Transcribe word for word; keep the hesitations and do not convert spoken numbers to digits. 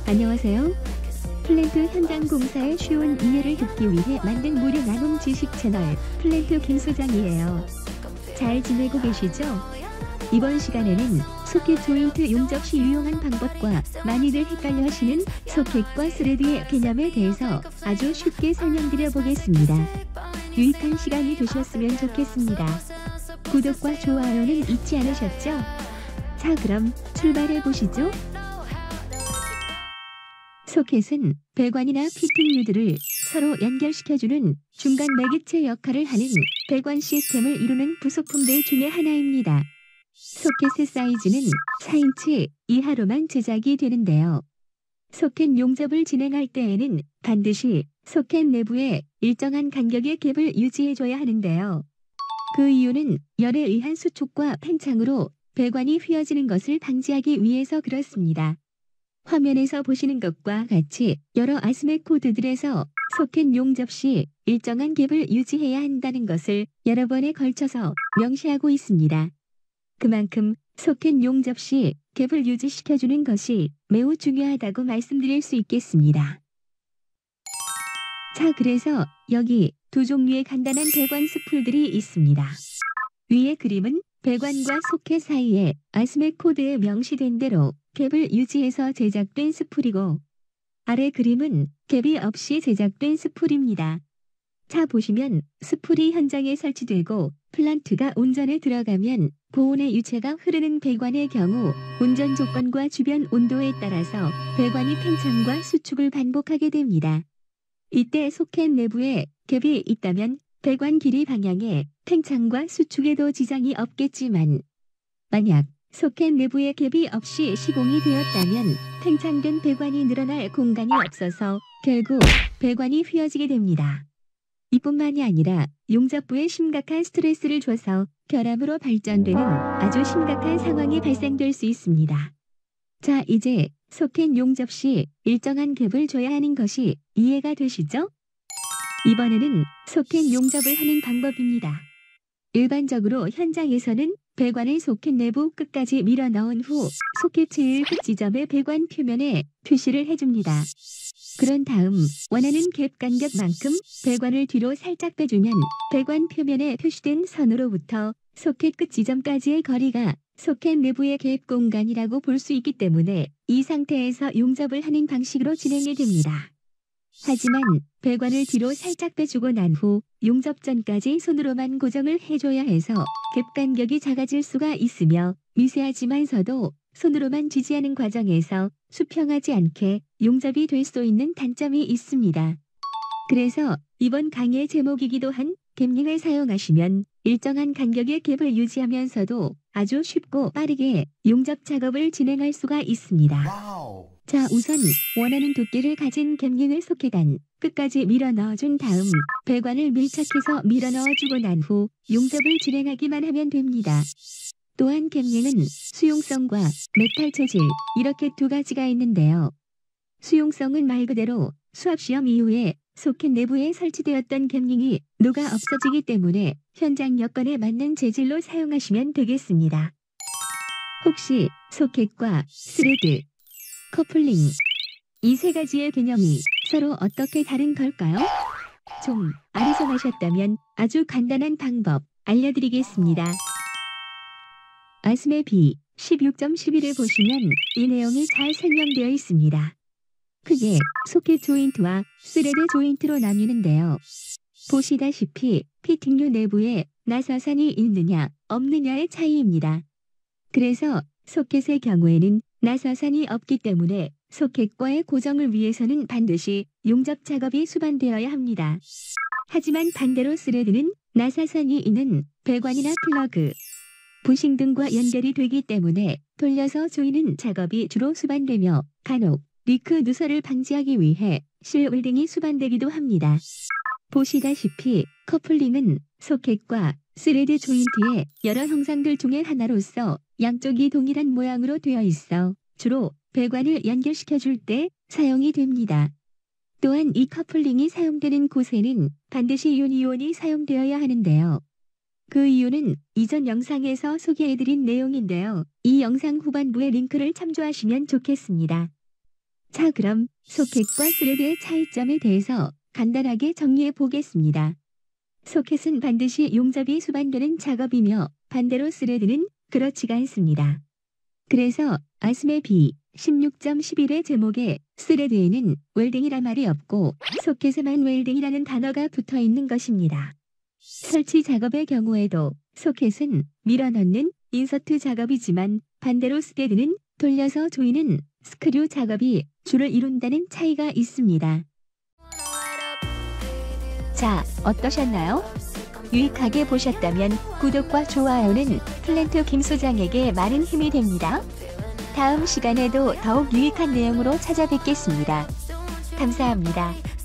안녕하세요. 플랜트 현장 공사의 쉬운 이해를 돕기 위해 만든 무료 나눔 지식 채널 플랜트 김 소장이에요. 잘 지내고 계시죠? 이번 시간에는 소켓 조인트 용접 시 유용한 방법과 많이들 헷갈려 하시는 소켓과 스레드의 개념에 대해서 아주 쉽게 설명드려 보겠습니다. 유익한 시간이 되셨으면 좋겠습니다. 구독과 좋아요는 잊지 않으셨죠? 자, 그럼 출발해 보시죠. 소켓은 배관이나 피팅 유들을 서로 연결시켜주는 중간 매개체 역할을 하는 배관 시스템을 이루는 부속품들 중에 하나입니다. 소켓의 사이즈는 사 인치 이하로만 제작이 되는데요. 소켓 용접을 진행할 때에는 반드시 소켓 내부에 일정한 간격의 갭을 유지해줘야 하는데요. 그 이유는 열에 의한 수축과 팽창으로 배관이 휘어지는 것을 방지하기 위해서 그렇습니다. 화면에서 보시는 것과 같이 여러 아스메 코드들에서 소켓 용접 시 일정한 갭을 유지해야 한다는 것을 여러 번에 걸쳐서 명시하고 있습니다. 그만큼 소켓 용접 시 갭을 유지시켜주는 것이 매우 중요하다고 말씀드릴 수 있겠습니다. 자, 그래서 여기 두 종류의 간단한 배관 스풀들이 있습니다. 위의 그림은 배관과 소켓 사이에 아스메 코드에 명시된 대로 갭을 유지해서 제작된 스풀이고, 아래 그림은 갭이 없이 제작된 스풀입니다. 자, 보시면 스풀이 현장에 설치되고 플란트가 온전에 들어가면 고온의 유체가 흐르는 배관의 경우 온전 조건과 주변 온도에 따라서 배관이 팽창과 수축을 반복하게 됩니다. 이때 소켓 내부에 갭이 있다면 배관 길이 방향에 팽창과 수축에도 지장이 없겠지만, 만약 소켓 내부에 갭이 없이 시공이 되었다면 팽창된 배관이 늘어날 공간이 없어서 결국 배관이 휘어지게 됩니다. 이뿐만이 아니라 용접부에 심각한 스트레스를 줘서 결함으로 발전되는 아주 심각한 상황이 발생될 수 있습니다. 자, 이제 소켓 용접 시 일정한 갭을 줘야 하는 것이 이해가 되시죠? 이번에는 소켓 용접을 하는 방법입니다. 일반적으로 현장에서는 배관을 소켓 내부 끝까지 밀어 넣은 후 소켓 제일 끝 지점의 배관 표면에 표시를 해줍니다. 그런 다음 원하는 갭 간격만큼 배관을 뒤로 살짝 빼주면 배관 표면에 표시된 선으로부터 소켓 끝 지점까지의 거리가 소켓 내부의 갭 공간이라고 볼 수 있기 때문에 이 상태에서 용접을 하는 방식으로 진행이 됩니다. 하지만 배관을 뒤로 살짝 빼주고 난 후 용접 전까지 손으로만 고정을 해줘야 해서 갭 간격이 작아질 수가 있으며 미세하지만서도 손으로만 지지하는 과정에서 수평하지 않게 용접이 될 수 있는 단점이 있습니다. 그래서 이번 강의의 제목이기도 한 갭링을 사용하시면 일정한 간격의 갭을 유지하면서도 아주 쉽고 빠르게 용접 작업을 진행할 수가 있습니다. 와우. 자, 우선 원하는 두께를 가진 갭링을 소켓 안 끝까지 밀어 넣어준 다음 배관을 밀착해서 밀어 넣어주고 난 후 용접을 진행하기만 하면 됩니다. 또한 갭링은 수용성과 메탈 재질 이렇게 두 가지가 있는데요. 수용성은 말 그대로 수압시험 이후에 소켓 내부에 설치되었던 갭링이 녹아 없어지기 때문에 현장 여건에 맞는 재질로 사용하시면 되겠습니다. 혹시 소켓과 스레드, 커플링 이 세 가지의 개념이 서로 어떻게 다른 걸까요? 좀 아리송하셨다면 아주 간단한 방법 알려드리겠습니다. 아스메 비 십육 점 십일을 보시면 이 내용이 잘 설명되어 있습니다. 크게 소켓 조인트와 스레드 조인트로 나뉘는데요. 보시다시피 피팅류 내부에 나사산이 있느냐 없느냐의 차이입니다. 그래서 소켓의 경우에는 나사산이 없기 때문에 소켓과의 고정을 위해서는 반드시 용접 작업이 수반되어야 합니다. 하지만 반대로 스레드는 나사산이 있는 배관이나 플러그, 부싱 등과 연결이 되기 때문에 돌려서 조이는 작업이 주로 수반되며 간혹 리크 누설을 방지하기 위해 실 웰딩이 수반되기도 합니다. 보시다시피 커플링은 소켓과 스레드 조인트의 여러 형상들 중의 하나로서 양쪽이 동일한 모양으로 되어 있어 주로 배관을 연결시켜줄 때 사용이 됩니다. 또한 이 커플링이 사용되는 곳에는 반드시 유니온이 사용되어야 하는데요. 그 이유는 이전 영상에서 소개해드린 내용인데요. 이 영상 후반부의 링크를 참조하시면 좋겠습니다. 자, 그럼 소켓과 스레드의 차이점에 대해서 간단하게 정리해 보겠습니다. 소켓은 반드시 용접이 수반되는 작업이며 반대로 스레드는 그렇지가 않습니다. 그래서 아스메 비 십육 점 십일의 제목에 스레드에는 웰딩이란 말이 없고 소켓에만 웰딩이라는 단어가 붙어 있는 것입니다. 설치 작업의 경우에도 소켓은 밀어넣는 인서트 작업이지만 반대로 스레드는 돌려서 조이는 스크류 작업이 주를 이룬다는 차이가 있습니다. 자, 어떠셨나요? 유익하게 보셨다면 구독과 좋아요는 플랜트 김 소장에게 많은 힘이 됩니다. 다음 시간에도 더욱 유익한 내용으로 찾아뵙겠습니다. 감사합니다.